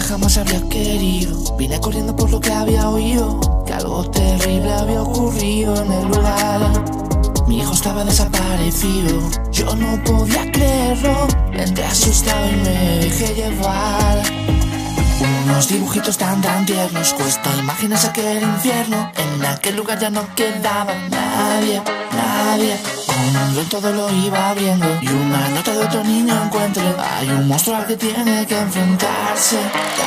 jamás habría querido. Vine corriendo por lo que había oído, que algo terrible había ocurrido en el lugar. Mi hijo estaba desaparecido, yo no podía creerlo. Entré asustado y me dejé llevar. Unos dibujitos tan tiernos, cuesta imaginarse aquel infierno. En aquel lugar ya no quedaba nadie. Con todo lo iba abriendo y una nota de otro niño encuentro. Hay un monstruo al que tiene que enfrentarse.